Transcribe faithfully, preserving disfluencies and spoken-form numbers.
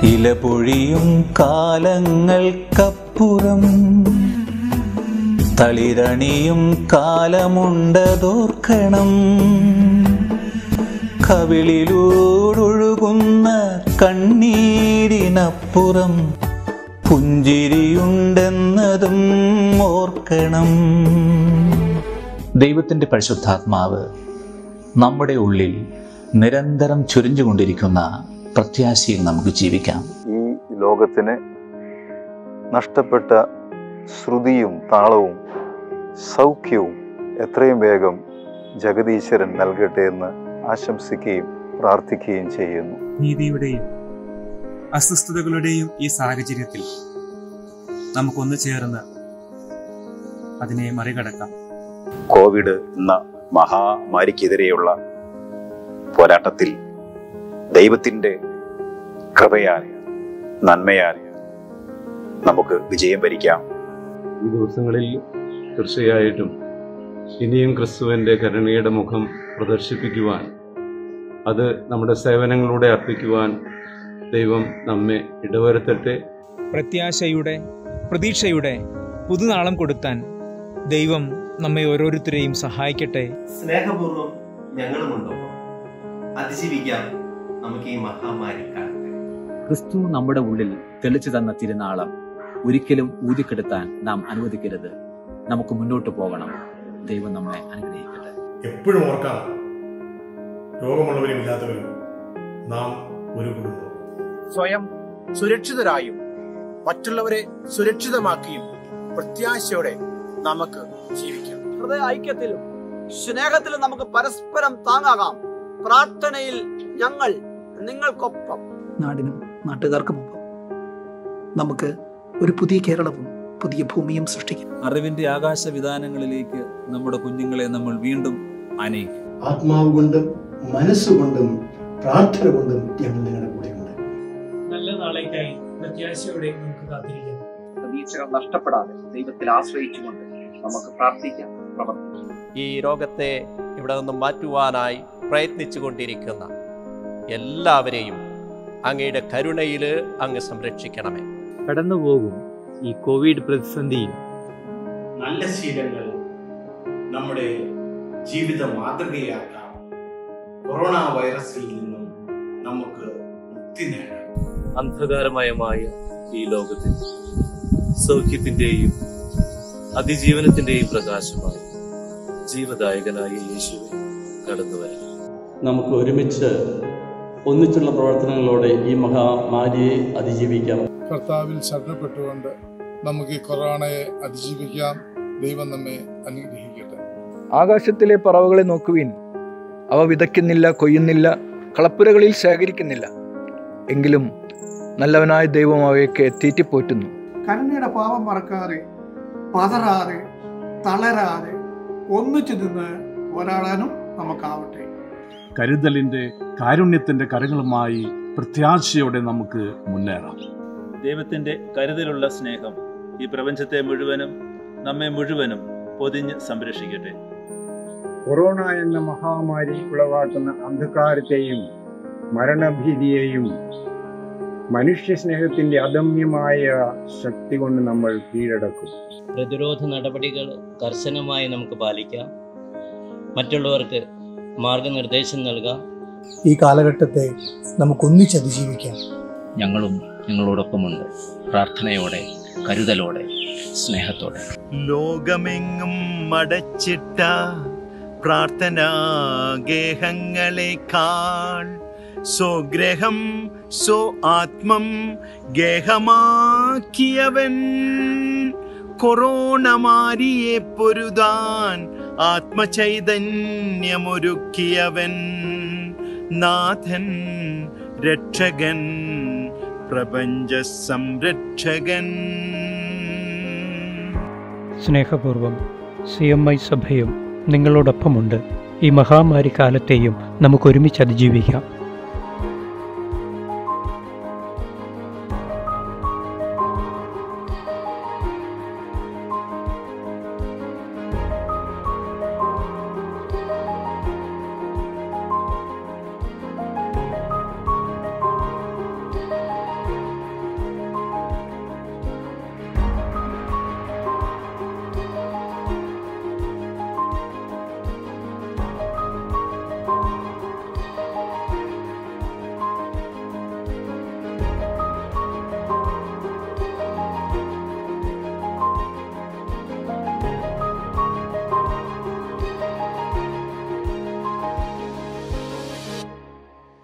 ഇലപൊഴിയും കാലങ്ങൾക്കപ്പുറം തളിരണിയും കാലമുണ്ടതോർക്കണം. കവിളിലൂടൊഴുകുന്ന കണ്ണീരിനപ്പുറം പുഞ്ചിരിയുണ്ടെന്നതും ഓർക്കണം. ദൈവത്തിൻ്റെ പരിശുദ്ധാത്മാവ് നമ്മുടെ ഉള്ളിൽ നിരന്തരം ചൊരിഞ്ഞുകൊണ്ടിരിക്കുന്ന പ്രത്യാശയിൽ നമുക്ക് ജീവിക്കാം. ഈ ലോകത്തിന് നഷ്ടപ്പെട്ട ശ്രുതിയും താളവും സൗഖ്യവും എത്രയും വേഗം ജഗദീശ്വരൻ നൽകട്ടെ എന്ന് ആശംസിക്കുകയും പ്രാർത്ഥിക്കുകയും ചെയ്യുന്നു. ഭീതിയുടെയും അസ്വസ്ഥതകളുടെയും ഈ സാഹചര്യത്തിൽ നമുക്കൊന്നു ചേർന്ന് അതിനെ മറികടക്കാം. കോവിഡ് എന്ന മഹാമാരിക്കെതിരെയുള്ള പോരാട്ടത്തിൽ ദൈവത്തിൻ്റെ കൃപയാൽ നന്മയാൽ നമുക്ക് വിജയം വരിക്കാം. ഈ ദിവസങ്ങളിൽ തീർച്ചയായിട്ടും ഇനിയും ക്രിസ്തുവിൻ്റെ കരുണയുടെ മുഖം പ്രദർശിപ്പിക്കുവാൻ, അത് നമ്മുടെ സേവനങ്ങളിലൂടെ അർപ്പിക്കുവാൻ ദൈവം നമ്മെ ഇടവരുത്തട്ടെ. പ്രത്യാശയുടെ, പ്രതീക്ഷയുടെ പുതുനാളം കൊടുത്താൻ ദൈവം നമ്മെ ഓരോരുത്തരെയും സഹായിക്കട്ടെ. സ്നേഹപൂർവ്വം ഞങ്ങളുമുണ്ടൊപ്പം അതിജീവിക്കാം നമുക്ക് ഈ മഹാമാരി കാലത്ത്. ക്രിസ്തു നമ്മുടെ ഉള്ളിൽ തെളിച്ചു തന്ന തിരുനാളം ഒരിക്കലും ഊതിക്കെടുത്താൻ നാം അനുവദിക്കരുത്. നമുക്ക് മുന്നോട്ട് പോകണം. ദൈവം നമ്മളെ അനുഗ്രഹിക്കട്ടെ. എപ്പോഴും ഓർക്കാം, രോഗമുള്ളവരും ഇല്ലാത്തവരും നാം ഒരു കുടുംബം. സ്വയം സുരക്ഷിതരായും മറ്റുള്ളവരെ സുരക്ഷിതമാക്കിയും പ്രത്യാശയോടെ നമുക്ക് ജീവിക്കാം. ഹൃദയ ഐക്യത്തിലും സ്നേഹത്തിലും നമുക്ക് പരസ്പരം താങ്ങാകാം. പ്രാർത്ഥനയിൽ ഞങ്ങൾ നിങ്ങൾക്കൊപ്പം. നാടിനും നാട്ടുകാർക്കുമൊപ്പം നമുക്ക് ഒരു പുതിയ കേരളവും പുതിയ ഭൂമിയും സൃഷ്ടിക്കും. അറിവിന്റെ ആകാശവിധാനങ്ങളിലേക്ക് നമ്മുടെ കുഞ്ഞുങ്ങളെ നമ്മൾ വീണ്ടും ആനയിക്കും. ആത്മാവ് കൊണ്ടും മനസ്സുകൊണ്ടും പ്രാർത്ഥന കൊണ്ടും ഞങ്ങൾ നിങ്ങളുടെ കൂടെയുണ്ട്. നല്ല നാളേക്കായി പ്രത്യാശയോടെ നമുക്ക് കാത്തിരിക്കാം. പ്രതീക്ഷകൾ നഷ്ടപ്പെടാതെ ദൈവത്തിൽ ആശ്രയിച്ചുകൊണ്ട് നമുക്ക് പ്രാർത്ഥിക്കാം, പ്രവർത്തിക്കാം. ഈ രോഗത്തെ ഇവിടെ നിന്നും മാറ്റുവാനായി പ്രയത്നിച്ചു കൊണ്ടിരിക്കുന്ന എല്ലാവരെയും അങ്ങയുടെ കരുണയിൽ അങ്ങ് സംരക്ഷിക്കണമേ. കടന്നുപോകും ഈ കോവിഡ് പ്രതിസന്ധിയിൽ നല്ല ശീലങ്ങൾ നമ്മുടെ ജീവിത മാതൃകയാക്കാം. കൊറോണ വൈറസിൽ നിന്നും നമുക്ക് മുക്തി നേടാം. അന്ധകാരമയമായ ഈ ലോകത്തിൽ സൗഖ്യത്തിന്റെയും അതിജീവനത്തിന്റെയും പ്രകാശമായി ജീവദായകനായ യേശുവെ കടന്നു വരും. നമുക്ക് ഒരുമിച്ച് ഒന്നിച്ചുള്ള പ്രവർത്തനങ്ങളോടെ ഈ മഹാമാരിയെ അതിജീവിക്കാം. കർത്താവിൽ ശരണപ്പെട്ടുകൊണ്ട് നമുക്ക് ഈ കൊറോണയെ അതിജീവിക്കാം. ദൈവം നമ്മെ അനുഗ്രഹിക്കട്ടെ. ആകാശത്തിലെ പറവകളെ നോക്കുവിൻ, അവ വിതയ്ക്കുന്നില്ല, കൊയ്യുന്നില്ല, കളപ്പുരകളിൽ ശേഖരിക്കുന്നില്ല, എങ്കിലും നല്ലവനായ ദൈവം അവയൊക്കെ തീറ്റിപ്പോറ്റുന്നു. കരുണയുടെ പാപം മറക്കാതെ, പതറാതെ, തളരാതെ ഒന്നിച്ചു നിന്ന് പോരാടാനും നമുക്കാവട്ടെ. കരുതലിന്റെ, കാരുണ്യത്തിന്റെ കരങ്ങളുമായി പ്രത്യാശയോടെ നമുക്ക് മുന്നേറാം. ദൈവത്തിന്റെ കരുതലുള്ള സ്നേഹം ഈ പ്രപഞ്ചത്തെ മുഴുവനും നമ്മെ മുഴുവനും പൊതിഞ്ഞ് സംരക്ഷിക്കട്ടെ. കൊറോണ എന്ന മഹാമാരി ഉളവാക്കുന്ന അന്ധകാരത്തെയും മരണഭീതിയെയും മനുഷ്യ സ്നേഹത്തിന്റെ അദമ്യമായ ശക്തി കൊണ്ട് നമ്മൾ കീഴടക്കും. പ്രതിരോധ നടപടികൾ കർശനമായി നമുക്ക് പാലിക്കാം. മറ്റുള്ളവർക്ക് മാർഗനിർദ്ദേശം നൽകാം. ഈ കാലഘട്ടത്തെ നമുക്കൊന്നിച്ച് അതിജീവിക്കാം. ഞങ്ങളും നിങ്ങളോടൊപ്പമുണ്ട്. പ്രാർത്ഥനയോടെ, കരുതലോടെ, സ്നേഹത്തോടെ. ലോകമെങ്ങും മടച്ചിട്ട പ്രാർത്ഥനാ ഗേഹങ്ങളെക്കാൾ സ്വഗ്രഹം സ്വ ആത്മം ഗേഹമാക്കിയവൻ, കൊറോണ മാരിയെ പൊരുതാൻ ആത്മചൈതന്യമൊരുക്കിയവൻ, നാഥൻ രക്ഷകൻ പ്രപഞ്ച സംരക്ഷകൻ. സ്നേഹപൂർവം സി എം ഐ സഭയും നിങ്ങളോടൊപ്പമുണ്ട്. ഈ മഹാമാരി കാലത്തെയും നമുക്ക് ഒരുമിച്ച് അതിജീവിക്കാം.